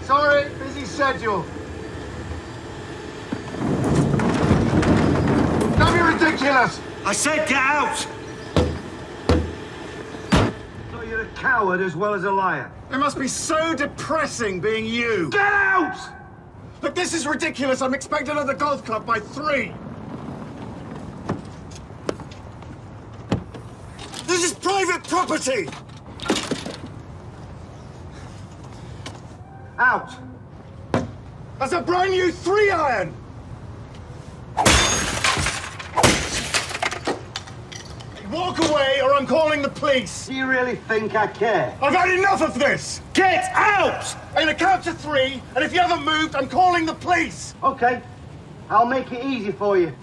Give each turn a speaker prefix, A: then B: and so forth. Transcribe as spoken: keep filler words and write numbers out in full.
A: Sorry, busy schedule. Don't be ridiculous!
B: I said get out!
A: So you're a coward as well as a liar.
C: It must be so depressing being you.
A: Get out!
C: Look, this is ridiculous. I'm expected at the golf club by three. This is private property!
A: Out!
C: That's a brand new three iron! Walk away or I'm calling the police!
A: Do you really think I care?
C: I've had enough of this!
B: Get out!
C: I'm gonna count to three, and if you haven't moved, I'm calling the police!
A: Okay, I'll make it easy for you.